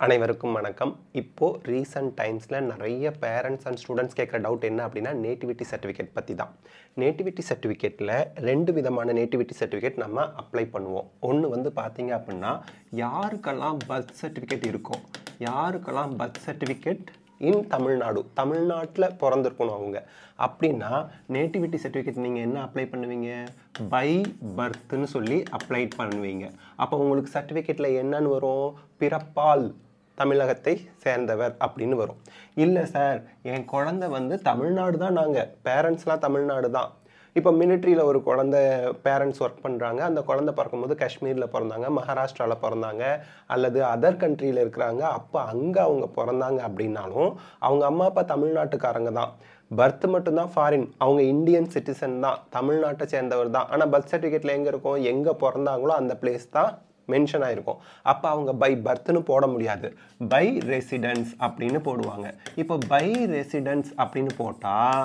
அனைவருக்கும் வணக்கம். இப்போ ரீசன்ட் டைம்ஸில் நிறைய பேரண்ட்ஸ் அண்ட் ஸ்டூடெண்ட்ஸ் கேட்குற டவுட் என்ன அப்படின்னா நேட்டிவிட்டி சர்டிஃபிகேட் பற்றி தான். நேட்டிவிட்டி சர்டிஃபிகேட்டில் ரெண்டு விதமான நேட்டிவிட்டி சர்டிஃபிகேட் நம்ம அப்ளை பண்ணுவோம். ஒன்று வந்து பார்த்தீங்க அப்படின்னா யாருக்கெல்லாம் பர்த் சர்டிஃபிகேட் இருக்கும், யாருக்கெல்லாம் பர்த் சர்டிஃபிகேட் இன் தமிழ்நாட்டில் பிறந்திருக்கணும் அவங்க அப்படின்னா நேட்டிவிட்டி சர்டிஃபிகேட் நீங்கள் என்ன அப்ளை பண்ணுவீங்க, பை பர்த்னு சொல்லி அப்ளை பண்ணுவீங்க. அப்போ உங்களுக்கு சர்டிஃபிகேட்டில் என்னன்னு வரும், பிறப்பால் தமிழகத்தை சேர்ந்தவர் அப்படின்னு வரும். இல்லை சார், என் குழந்தை வந்து தமிழ்நாடு தான், நாங்கள் பேரண்ட்ஸ்லாம் தமிழ்நாடு தான். இப்போ மிலிட்ரியில் ஒரு குழந்தை பேரண்ட்ஸ் ஒர்க் பண்ணுறாங்க, அந்த குழந்தை பிறக்கும்போது காஷ்மீரில் பிறந்தாங்க, மகாராஷ்டிராவில் பிறந்தாங்க, அல்லது அதர் கண்ட்ரியில் இருக்கிறாங்க, அப்போ அங்கே அவங்க பிறந்தாங்க அப்படின்னாலும் அவங்க அம்மா அப்பா தமிழ்நாட்டுக்காரங்க தான். பர்த் மட்டும்தான் ஃபாரின், அவங்க இந்தியன் சிட்டிசன் தான், தமிழ்நாட்டை சேர்ந்தவர் தான். ஆனால் பர்த் சர்டிஃபிகேட்டில் எங்கே இருக்கும், எங்கே பிறந்தாங்களோ அந்த பிளேஸ் தான் மென்ஷன் ஆகிருக்கும். அப்போ அவங்க பை பர்த்னு போட முடியாது, பை ரெசிடென்ஸ் அப்படின்னு போடுவாங்க. இப்போ பை ரெசிடென்ஸ் அப்படின்னு போட்டால்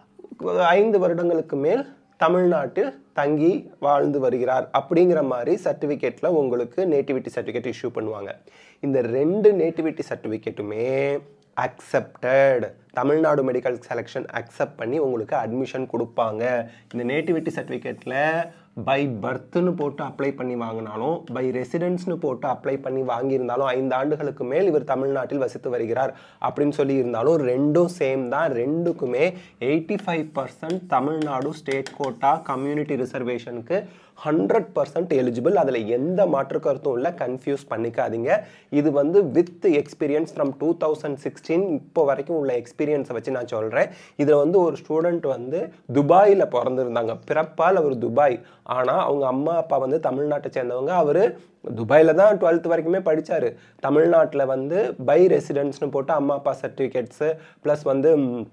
5 வருடங்களுக்கு மேல் தமிழ்நாட்டில் தங்கி வாழ்ந்து வருகிறார் அப்படிங்கிற மாதிரி சர்டிஃபிகேட்டில் உங்களுக்கு நேட்டிவிட்டி சர்டிஃபிகேட் இஷ்யூ பண்ணுவாங்க. இந்த ரெண்டு நேட்டிவிட்டி சர்டிஃபிகேட்டுமே accepted, Tamil Nadu medical selection accept பண்ணி உங்களுக்கு அட்மிஷன் கொடுப்பாங்க. இந்த நேட்டிவிட்டி சர்டிஃபிகேட்டில் பை பர்த்னு போட்டு அப்ளை பண்ணி வாங்கினாலும், பை ரெசிடென்ஸ்னு போட்டு அப்ளை பண்ணி வாங்கியிருந்தாலும், 5 ஆண்டுகளுக்கு மேல் இவர் தமிழ்நாட்டில் வசித்து வருகிறார் அப்படின்னு சொல்லி இருந்தாலும் ரெண்டும் சேம் தான். ரெண்டுக்குமே 85% தமிழ்நாடு ஸ்டேட் கோட்டா கம்யூனிட்டி ரிசர்வேஷனுக்கு 100% எலிஜிபிள். அதில் எந்த மாற்று கருத்தும் இல்லை, கன்ஃபியூஸ் பண்ணிக்காதீங்க. இது வந்து வித் எக்ஸ்பீரியன்ஸ் ஃப்ரம் 2016 இப்போ வரைக்கும் உள்ள எக்ஸ்பீரியன்ஸை வச்சு நான் சொல்கிறேன். இதில் வந்து ஒரு ஸ்டூடெண்ட் வந்து துபாயில் பிறந்திருந்தாங்க, பிறப்பால் அவர் துபாய், ஆனால் அவங்க அம்மா அப்பா வந்து தமிழ்நாட்டை சேர்ந்தவங்க. அவர் துபாயில் தான் 12th வரைக்குமே படித்தார். தமிழ்நாட்டில் வந்து பை ரெசிடென்ஸ்னு போட்டு அம்மா அப்பா சர்டிஃபிகேட்ஸு ப்ளஸ் வந்து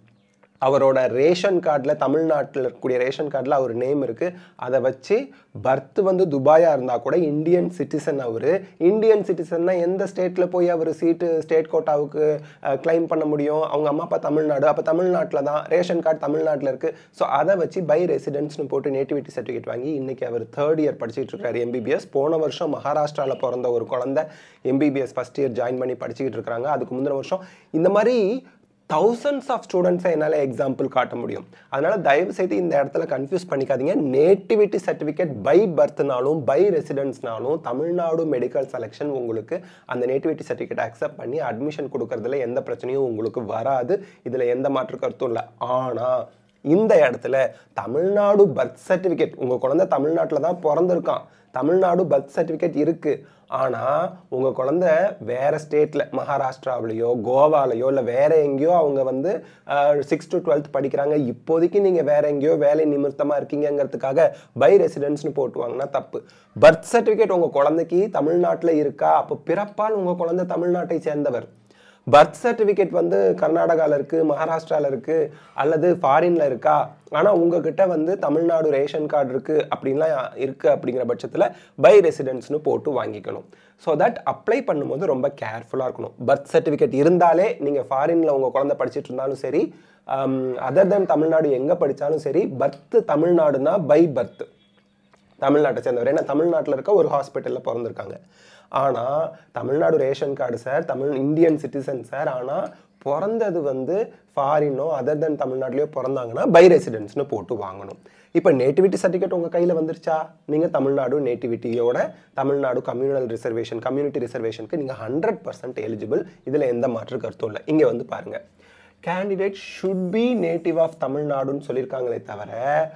அவரோட ரேஷன் கார்டில், தமிழ்நாட்டில் இருக்கக்கூடிய ரேஷன் கார்டில் அவர் நேம் இருக்குது, அதை வச்சு பர்த் வந்து துபாயாக இருந்தால் கூட இந்தியன் சிட்டிசன். அவர் இந்தியன் சிட்டிசன்னா எந்த ஸ்டேட்டில் போய் அவர் ஸ்டேட் கோட்டாவுக்கு கிளைம் பண்ண முடியும், அவங்க அம்மா அப்பா தமிழ்நாடு, அப்போ தமிழ்நாட்டில் தான் ரேஷன் கார்டு தமிழ்நாட்டில் இருக்குது. ஸோ அதை வச்சு பை ரெசிடென்ஸ்னு போட்டு நேட்டிவிட்டி சர்டிஃபிகேட் வாங்கி இன்றைக்கி அவர் 3rd இயர் படிச்சுட்டு இருக்காரு எம்பிபிஎஸ். போன வருஷம் மகாராஷ்டிராவில் பிறந்த ஒரு குழந்தை எம்பிபிஎஸ் 1st இயர் ஜாயின் பண்ணி படிச்சுக்கிட்டு இருக்கிறாங்க. அதுக்கு முந்தின வருஷம் இந்த மாதிரி thousands ஆஃப் ஸ்டூடெண்ட்ஸை என்னால் எக்ஸாம்பிள் காட்ட முடியும். அதனால் தயவுசெய்து இந்த இடத்துல கன்ஃபியூஸ் பண்ணிக்காதீங்க. நேட்டிவிட்டி சர்டிஃபிகேட் பை பர்த்னாலும் பை ரெசிடென்ஸ்னாலும் தமிழ்நாடு மெடிக்கல் செலெக்ஷன் உங்களுக்கு அந்த நேட்டிவிட்டி சர்டிஃபிகேட் அக்செப்ட் பண்ணி அட்மிஷன் கொடுக்கறதுல எந்த பிரச்சனையும் உங்களுக்கு வராது. இதில் எந்த மாற்று கருத்தும் இல்லை. ஆனால் இந்த இடத்துல தமிழ்நாடு பர்த் சர்டிஃபிகேட், உங்கள் குழந்தை தமிழ்நாட்டில் தான் பிறந்திருக்கான், தமிழ்நாடு பர்த் சர்டிஃபிகேட் இருக்குது, ஆனால் உங்கள் குழந்தை வேறு ஸ்டேட்டில் மகாராஷ்டிராவிலையோ கோவாலையோ இல்லை வேறு எங்கேயோ அவங்க வந்து 6th to 12th படிக்கிறாங்க, இப்போதைக்கு நீங்கள் வேறு எங்கேயோ வேலை நிமித்தமாக இருக்கீங்கிறதுக்காக பை ரெசிடென்ஸ்னு போட்டுவாங்கன்னா தப்பு. பர்த் சர்டிஃபிகேட் உங்கள் குழந்தைக்கு தமிழ்நாட்டில் இருக்கா, அப்போ பிறப்பால் உங்கள் குழந்தை தமிழ்நாட்டை சேர்ந்தவர். பர்த் சர்டிஃபிகேட் வந்து கர்நாடகாவில் இருக்குது, மகாராஷ்டிராவில் இருக்குது, அல்லது ஃபாரினில் இருக்கா, ஆனால் உங்ககிட்ட வந்து தமிழ்நாடு ரேஷன் கார்டு இருக்குது அப்படின்லாம் இருக்குது அப்படிங்கிற பட்சத்தில் பை ரெசிடென்ஸ்னு போட்டு வாங்கிக்கணும். ஸோ தட் அப்ளை பண்ணும்போது ரொம்ப கேர்ஃபுல்லாக இருக்கணும். பர்த் சர்டிஃபிகேட் இருந்தாலே நீங்கள் ஃபாரினில் உங்கள் குழந்தை படிச்சுட்டு இருந்தாலும் சரி, அதர் தென் தமிழ்நாடு எங்கே படித்தாலும் சரி, பர்த் தமிழ்நாடுனா பை பர்த் தமிழ்நாட்டை சேர்ந்தவர். ஏன்னா தமிழ்நாட்டில் இருக்க ஒரு ஹாஸ்பிட்டலில் பிறந்திருக்காங்க. ஆனால் Tamil Nadu ration card sir, Indian citizen sir, ஆனால் பிறந்தது வந்து ஃபாரினோ அதர் தென் தமிழ்நாட்டிலையோ பிறந்தாங்கன்னா பை ரெசிடென்ஸ்னு போட்டு வாங்கணும். இப்போ நேட்டிவிட்டி சர்டிஃபிகேட் உங்கள் கையில் வந்துருச்சா, நீங்கள் தமிழ்நாடு நேட்டிவிட்டியோட தமிழ்நாடு கம்யூனிட்டி ரிசர்வேஷனுக்கு நீங்கள் 100% எலிஜிபிள். இதில் எந்த மாற்று கருத்தும் இல்லை. இங்கே வந்து பாருங்கள், candidate should be native of தமிழ்நாடுன்னு சொல்லியிருக்காங்களே தவிர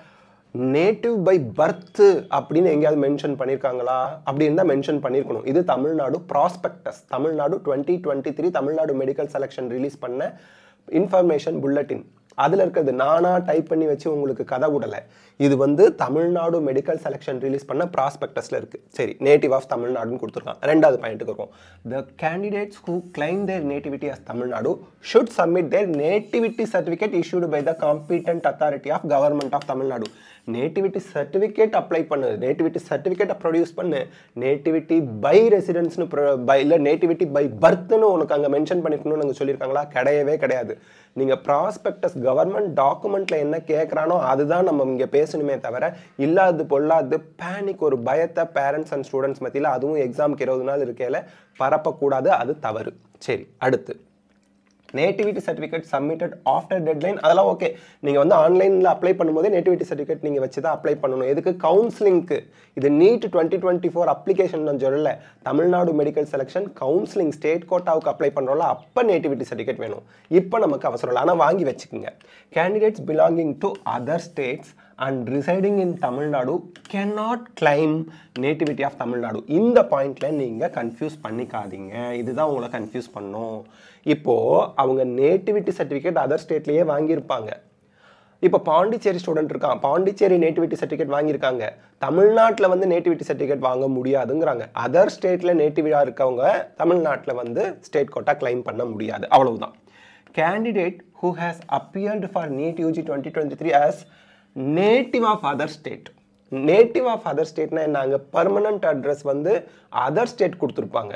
நேட்டிவ் பை பர்த் அப்படின்னு எங்கேயாவது மென்ஷன் பண்ணியிருக்காங்களா, அப்படின்னு தான் மென்ஷன் பண்ணியிருக்கணும். இது Tamil Nadu prospectus, Tamil Nadu 2023 Tamil Nadu medical selection release பண்ண இன்ஃபர்மேஷன் புல்லட்டின், அதில் இருக்கிறது நானாக டைப் பண்ணி வச்சு உங்களுக்கு கதை விடலை. இது வந்து தமிழ்நாடு மெடிக்கல் செலெக்ஷன் ரிலீஸ் பண்ண ப்ராஸ்பெக்டஸில் இருக்குது. சரி, நேட்டிவ் ஆஃப் தமிழ்நாடுன்னு கொடுத்துருக்காங்க. 2வது பாயிண்ட்டுக்கு இருக்கும், the candidates who claim their nativity of Tamil Nadu should submit their nativity certificate issued by the competent authority of government of Tamil Nadu. Nativity certificate apply பண்ணு, நேட்டிவிட்டி சர்டிஃபிகேட்டை ப்ரொடியூஸ் பண்ணு, நேட்டிவிட்டி பை ரெசிடென்ஸ்னு இல்லை நேட்டிவிட்டி பை பர்த்னு உனக்கு அங்கே மென்ஷன் பண்ணிக்கணும்னு நாங்கள் சொல்லியிருக்காங்களா? கிடையவே கிடையாது. நீங்கள் ப்ராஸ்பெக்டஸ் கவர்மெண்ட் டாக்குமெண்ட்டில் என்ன கேட்குறானோ அதுதான் நம்ம இங்கே பேசணுமே தவிர இல்லாது பொல்லாது பேனிக் ஒரு பயத்தை பேரண்ட்ஸ் அண்ட் ஸ்டூடெண்ட்ஸ் மத்தியில் அதுவும் எக்ஸாமுக்கு 20 நாள் இருக்கையில் பரப்பக்கூடாது. அது தவறு. சரி, அடுத்து nativity certificate submitted after deadline. அதெல்லாம் ஓகே. நீங்கள் வந்து ஆன்லைனில் அப்ளை பண்ணும்போதே நேட்டிவிட்டி சர்டிஃபிகேட் நீங்கள் வச்சு தான் அப்ளை பண்ணணும். எதுக்கு? கவுன்சிலிங்க்கு. இது நீட் 2024 அப்ளிகேஷன் நான் சொல்லலை. Tamil Nadu medical selection counselling state கோட்டாவுக்கு அப்ளை பண்ணுறோம்ல, அப்போ நேட்டிவிட்டி சர்டிஃபிகேட் வேணும். இப்போ நமக்கு அவசரம் இல்லை, ஆனால் வாங்கி வச்சுக்கோங்க. Candidates belonging to other states and residing in Tamil Nadu cannot claim nativity of Tamil Nadu. இந்த பாயிண்ட்ல நீங்க கன்ஃபியூஸ் பண்ணிக்காதீங்க. இதுதான் உங்களை கன்ஃபியூஸ் பண்ணும். இப்போ அவங்க நேட்டிவிட்டி சர்டிஃபிகேட் அதர் ஸ்டேட்லயே வாங்கியிருப்பாங்க. இப்போ பாண்டிச்சேரி ஸ்டூடெண்ட் இருக்கான், பாண்டிச்சேரி நேட்டிவிட்டி சர்டிஃபிகேட் வாங்கியிருக்காங்க. தமிழ்நாட்டில் வந்து நேட்டிவிட்டி சர்டிஃபிகேட் வாங்க முடியாதுங்கிறாங்க. அதர் ஸ்டேட்டில் நேட்டிவிட்டியாக இருக்கவங்க தமிழ்நாட்டில் வந்து ஸ்டேட் கோட்டா கிளைம் பண்ண முடியாது. அவ்வளவுதான். Candidate who has appeared for NEET UG 2023 as native of other state. Native of other ஸ்டேட்னா என்ன? பர்மனன்ட் அட்ரஸ் வந்து அதர் ஸ்டேட் கொடுத்துருப்பாங்க.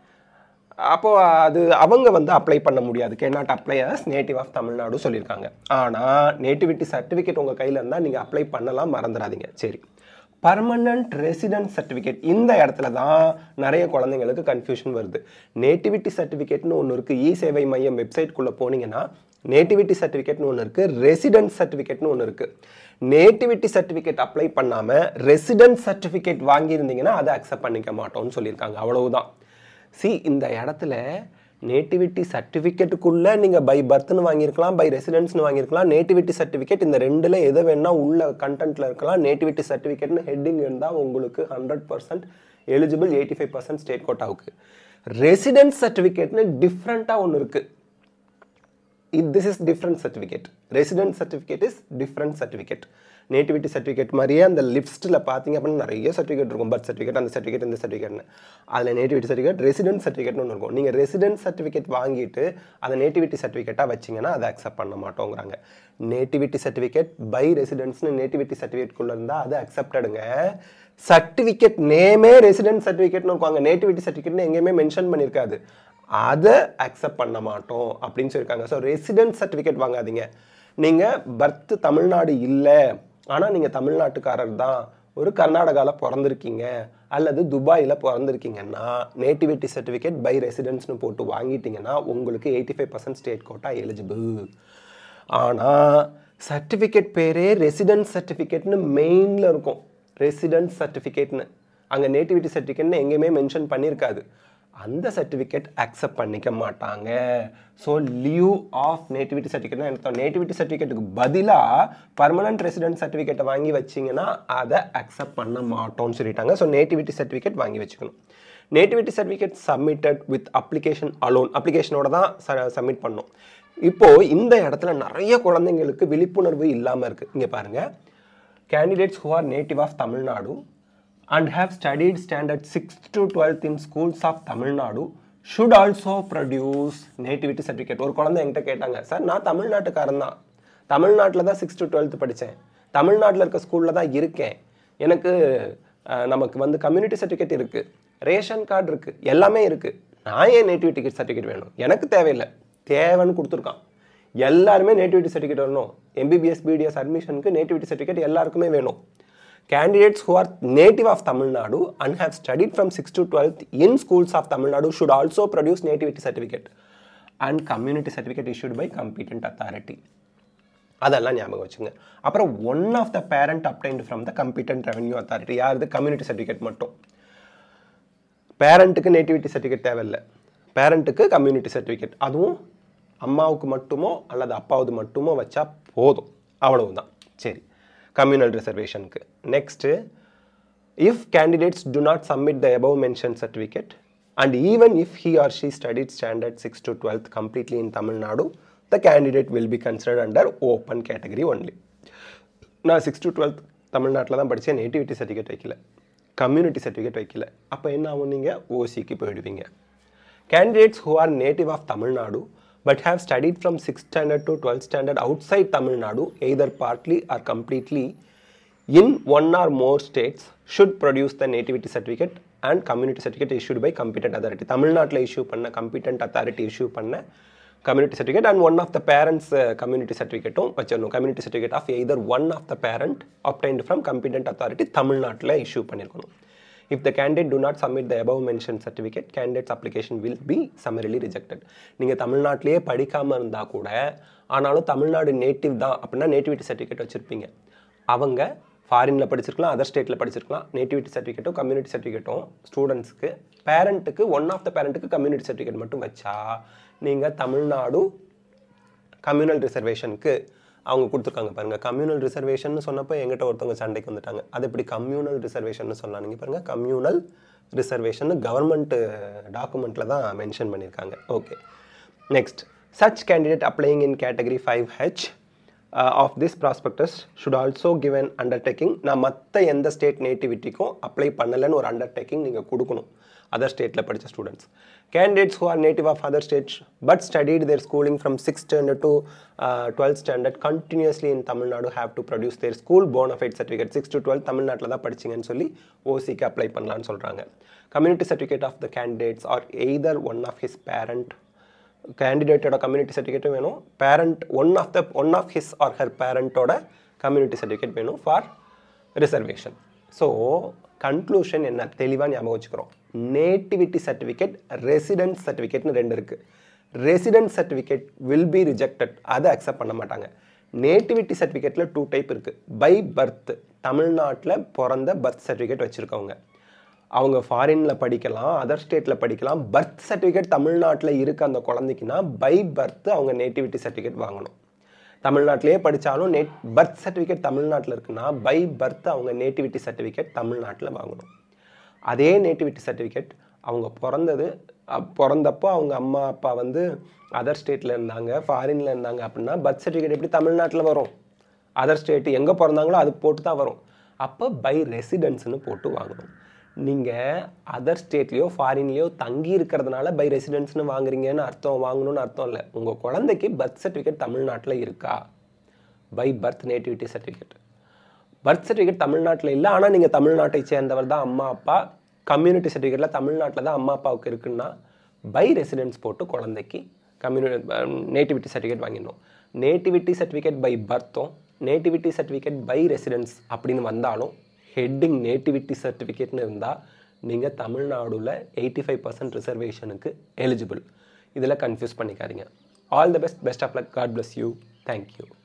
அப்போது அது அவங்க வந்து அப்ளை பண்ண முடியாது. Cannot apply as native of Tamil Nadu சொல்லியிருக்காங்க. ஆனால் நேட்டிவிட்டி சர்டிஃபிகேட் உங்கள் கையில் இருந்தால் நீங்கள் அப்ளை பண்ணலாம், மறந்துடாதீங்க. சரி, பர்மனன்ட் ரெசிடென்ஸ் சர்டிஃபிகேட். இந்த இடத்துல தான் நிறைய குழந்தைங்களுக்கு கன்ஃபியூஷன் வருது. நேட்டிவிட்டி சர்டிஃபிகேட்னு ஒன்று இருக்குது. இ சேவை மையம் வெப்சைட்குள்ளே போனீங்கன்னா நேட்டிவிட்டி சர்டிஃபிகேட்னு ஒன்று இருக்குது, ரெசிடென்ஸ் சர்டிஃபிகேட்னு ஒன்று இருக்குது. நேட்டிவிட்டி சர்டிஃபிகேட் அப்ளை பண்ணாமல் ரெசிடென்ஸ் சர்டிஃபிகேட் வாங்கியிருந்தீங்கன்னா அதை அக்செப்ட் பண்ணிக்க மாட்டோம்னு சொல்லியிருக்காங்க. அவ்வளவுதான். இந்த இடத்துல நேட்டிவிட்டி சர்டிஃபிகேட்டுக்குள்ளே நீங்கள் பை பர்த்னு வாங்கியிருக்கலாம், பை ரெசிடென்ஸ்னு வாங்கியிருக்கலாம். நேட்டிவிட்டி சர்டிஃபிகேட் இந்த ரெண்டில் எது வேணால் உள்ள கண்டென்ட்டில் இருக்கலாம். நேட்டிவிட்டி சர்டிஃபிகேட்னு ஹெட்டிங் இருந்தால் உங்களுக்கு 100% எலிஜிபிள், 85% ஸ்டேட் கோட்டாவுக்கு. ரெசிடென்ஸ் சர்டிஃபிகேட்னு டிஃப்ரெண்ட்டாக ஒன்று இருக்குது. This is different certificate. Resident certificate is different certificate. Nativity certificate மாதிரியே அந்த லிஸ்ட்டில் பார்த்தீங்க அப்படின்னா நிறைய சர்டிஃபிகேட் இருக்கும். பர்த் சர்டிஃபிகேட், அந்த சர்டிஃபிகேட், இந்த சர்டிஃபிகேட்னு. அதில் நேட்டிவிட்டி சர்டிஃபிகேட், ரெசிடென்ட் சர்டிஃபிகேட்னு ஒன்று இருக்கும். நீங்கள் ரெசிடென்ட் சர்டிஃபிகேட் வாங்கிட்டு அதை நேட்டிவிட்டி சர்டிஃபிகேட்டாக வச்சிங்கன்னா அதை அக்செப்ட் பண்ண மாட்டோங்கிறாங்க. நேட்டிவிட்டி சர்டிஃபிகேட் பை ரெசிடென்ஸ்னு நேட்டிவிட்டி சர்டிஃபிகேட்குள்ளே இருந்தால் அது அக்செப்டடுங்க. சர்டிஃபிகேட் நேமே ரெசிடென்ட் சர்டிஃபிகேட்னு இருக்கும். அங்கே நேட்டிவிட்டி சர்டிஃபிகேட்னு எங்கேயுமே மென்ஷன் பண்ணியிருக்காது. அதை அக்செப்ட் பண்ண மாட்டோம் அப்படின்னு சொல்லியிருக்காங்க. ஸோ ரெசிடென்ட் சர்டிஃபிகேட் வாங்காதீங்க. நீங்கள் பர்த் தமிழ்நாடு இல்லை, ஆனால் நீங்கள் தமிழ்நாட்டுக்காரர் தான், ஒரு கர்நாடகாவில் பிறந்திருக்கீங்க அல்லது துபாயில் பிறந்திருக்கீங்கன்னா நேட்டிவிட்டி சர்டிஃபிகேட் பை ரெசிடென்ஸ்னு போட்டு வாங்கிட்டீங்கன்னா உங்களுக்கு 85% ஸ்டேட் கோட்டா எலிஜிபிள். ஆனால் சர்டிஃபிகேட் பேரே ரெசிடென்ட் சர்டிஃபிகேட்னு மெயினில் இருக்கும். ரெசிடென்ட் சர்டிஃபிகேட்னு அங்கே நேட்டிவிட்டி சர்டிஃபிகேட்னு எங்கேயுமே மென்ஷன் பண்ணியிருக்காது. அந்த சர்டிஃபிகேட் அக்செப்ட் பண்ணிக்க மாட்டாங்க. ஸோ லீவ் ஆஃப் நேட்டிவிட்டி சர்டிஃபிகேட்னா என்ன? நேட்டிவிட்டி சர்டிஃபிகேட்டுக்கு பதிலாக பர்மனன்ட் ரெசிடென்ட் சர்டிஃபிகேட்டை வாங்கி வச்சிங்கன்னா அதை அக்செப்ட் பண்ண மாட்டோம்னு சொல்லிட்டாங்க. ஸோ நேட்டிவிட்டி சர்டிஃபிகேட் வாங்கி வச்சுக்கணும். Nativity certificate submitted with application alone. அப்ளிகேஷனோட தான் சப்மிட் பண்ணணும். இப்போது இந்த இடத்துல நிறைய குழந்தைங்களுக்கு விழிப்புணர்வு இல்லாமல் இருக்குது. இங்கே பாருங்கள், candidates who are native of Tamil Nadu and have studied standard 6th to 12th in schools of Tamil Nadu should also produce nativity certificate. ஒரு குழந்தை என்கிட்ட கேட்டாங்க, சார் நான் தமிழ்நாட்டுக்காரன் தான், தமிழ்நாட்டில் தான் 6th to 12th படித்தேன், தமிழ்நாட்டில் இருக்க ஸ்கூலில் தான் இருக்கேன், எனக்கு நமக்கு வந்து கம்யூனிட்டி சர்டிஃபிகேட் இருக்குது, ரேஷன் கார்டு இருக்குது, எல்லாமே இருக்குது, நான் ஏன் நேட்டிவிட்டி சர்டிஃபிகேட் வேணும்? எனக்கு தேவையில்லை, தேவைன்னு கொடுத்துருக்கான். எல்லாருமே நேட்டிவிட்டி சர்டிஃபிகேட் வரணும். MBBS BDS அட்மிஷனுக்கு நேட்டிவிட்டி சர்டிஃபிகேட் எல்லாருக்குமே வேணும். Candidates who are native of Tamil Nadu and have studied from 6th to 12th in schools of Tamil Nadu should also produce nativity certificate and community certificate issued by competent authority. அதெல்லாம் ஞாபகம் வச்சுங்க. அப்புறம் one of the parent obtained from the competent revenue authority. யாருது? Community certificate மட்டும். பேரண்ட்டுக்கு nativity certificate தேவையில்லை, பேரண்ட்டுக்கு community certificate. அதுவும் அம்மாவுக்கு மட்டுமோ அல்லது அப்பாவுக்கு மட்டுமோ வச்சா போதும். அவ்வளவுதான். சரி, communal reservation. Next, if candidates do not submit the above mentioned certificate and even if he or she studied standard 6th to 12th completely in Tamil Nadu, the candidate will be considered under open category only. நான் 6th to 12th தமிழ்நாட்டில் தான் படித்தேன், nativity certificate வைக்கல, community certificate வைக்கல, அப்போ என்ன ஆகும்? நீங்கள் ஓசிக்கு போயிடுவீங்க. Candidates who are native of Tamil Nadu but have studied from 6th standard to 12th standard outside Tamil Nadu, either partly or completely in one or more states should produce the nativity certificate and community certificate issued by competent authority. தமிழ்நாட்டில் issue பண்ண competent authority issue பண்ண community certificate and one of the parents community certificate வச்சிரணும். community certificate of either one of the parent obtained from competent authority தமிழ்நாட்டில் issue பண்ணிருக்கணும். If the candidate do not submit the above mentioned certificate, candidate's application will be summarily rejected. நீங்கள் தமிழ்நாட்டிலேயே படிக்காமல் இருந்தால் கூட ஆனாலும் Tamil Nadu native தான் அப்படின்னா நேட்டிவிட்டி சர்டிஃபிகேட் வச்சுருப்பீங்க. அவங்க ஃபாரினில் படிச்சிருக்கலாம், அதர் ஸ்டேட்டில் படிச்சிருக்கலாம். நேட்டிவிட்டி சர்டிஃபிகேட்டும் கம்யூனிட்டி சர்டிஃபிகேட்டும் ஸ்டூடெண்ட்ஸ்க்கு பேரண்ட்டுக்கு ஒன் ஆஃப் த பேரண்ட்டுக்கு கம்யூனிட்டி சர்டிஃபிகேட் மட்டும் வச்சா நீங்கள் தமிழ்நாடு கம்யூனல் ரிசர்வேஷனுக்கு அவங்க கொடுத்துருக்காங்க பாருங்கள். கம்யூனல் ரிசர்வேஷன் சொன்னப்போ எங்கிட்ட ஒருத்தவங்க சண்டைக்கு வந்துட்டாங்க. அது எப்படி கம்யூனல் ரிசர்வேஷன் சொல்லலாம்? நீங்கள் பாருங்கள், கம்யூனல் ரிசர்வேஷன் கவர்மெண்ட் டாக்குமெண்ட்டில் தான் மென்ஷன் பண்ணியிருக்காங்க. Okay, next, such candidate applying in category 5H of this prospectus should also give an undertaking. நான் மற்ற எந்த ஸ்டேட் நேட்டிவிட்டிக்கும் அப்ளை பண்ணலைன்னு ஒரு அண்டர்டேக்கிங் நீங்கள் கொடுக்கணும் அதர் ஸ்டேட்டில் படித்த students. Candidates who are native of other states but studied their schooling from 6th standard to 12th standard continuously in Tamil Nadu have to produce their school bona fide certificate. 6 to 12 தமிழ்நாட்டில் தான் படிச்சிங்கன்னு சொல்லி ஓசிக்கு apply பண்ணலான்னு சொல்கிறாங்க. Community certificate of the candidates or either one of his parent கேண்டிடேட்டோட community சர்டிஃபிகேட்டும் வேணும், parent one of his or her பேரண்ட்டோட community certificate வேணும் ஃபார் ரிசர்வேஷன். ஸோ கன்க்ளூஷன் என்ன தெளிவாக ஞாபகம் வச்சுக்கிறோம். நேட்டிவிட்டி சர்டிஃபிகேட், ரெசிடென்ஸ் சர்டிஃபிகேட்னு ரெண்டு இருக்குது. Residence certificate will be rejected, அதை அக்செப்ட் பண்ண மாட்டாங்க. நேட்டிவிட்டி சர்டிஃபிகேட்டில் 2 டைப் இருக்குது. பை பர்த், தமிழ்நாட்டில் பிறந்த பர்த் சர்டிஃபிகேட் வச்சுருக்கவங்க, அவங்க ஃபாரினில் படிக்கலாம், அதர் ஸ்டேட்டில் படிக்கலாம். பர்த் சர்டிஃபிகேட் தமிழ்நாட்டில் இருக்க அந்த குழந்தைக்குன்னா பை பர்த் அவங்க நேட்டிவிட்டி சர்டிஃபிகேட் வாங்கணும். தமிழ்நாட்டிலே படித்தாலும் பர்த் சர்டிஃபிகேட் தமிழ்நாட்டில் இருக்குன்னா பை பர்த் அவங்க நேட்டிவிட்டி சர்டிஃபிகேட் தமிழ்நாட்டில் வாங்கணும். அதே நேட்டிவிட்டி சர்டிஃபிகேட் அவங்க பிறந்தப்போ அவங்க அம்மா அப்பா வந்து அதர் ஸ்டேட்டில் இருந்தாங்க, ஃபாரினில் இருந்தாங்க அப்படின்னா பர்த் சர்டிஃபிகேட் எப்படி தமிழ்நாட்டில் வரும்? அதர் ஸ்டேட்டு எங்கே பிறந்தாங்களோ அது போட்டு தான் வரும். அப்போ பை ரெசிடென்ஸ்னு போட்டு வாங்கணும். நீங்கள் அதர் ஸ்டேட்லேயோ ஃபாரின்லேயோ தங்கி இருக்கிறதுனால பை ரெசிடென்ஸ்னு வாங்குறீங்கன்னு வாங்கணும்னு அர்த்தம் இல்லை. உங்கள் குழந்தைக்கு பர்த் சர்டிஃபிகேட் தமிழ்நாட்டில் இருக்கா? By birth nativity certificate. Birth certificate தமிழ்நாட்டில் இல்லை, ஆனால் நீங்கள் தமிழ்நாட்டை சேர்ந்தவர் தான் அம்மா அப்பா, கம்யூனிட்டி சர்டிஃபிகேட்டில் தமிழ்நாட்டில் தான் அம்மா அப்பாவுக்கு இருக்குன்னா பை ரெசிடென்ஸ் போட்டு குழந்தைக்கு நேட்டிவிட்டி சர்டிஃபிகேட் வாங்கிடணும். நேட்டிவிட்டி சர்டிஃபிகேட் பை பர்த்தும் நேட்டிவிட்டி சர்டிஃபிகேட் பை ரெசிடென்ஸ் அப்படின்னு வந்தாலும் ஹெட்டிங் நேட்டிவிட்டி சர்டிஃபிகேட்னு இருந்தால் நீங்கள் தமிழ்நாடுல 85% ரிசர்வேஷனுக்கு எலிஜிபிள். இதில் கன்ஃபியூஸ் பண்ணிக்காதீங்க. All the best of luck. God bless you. Thank you.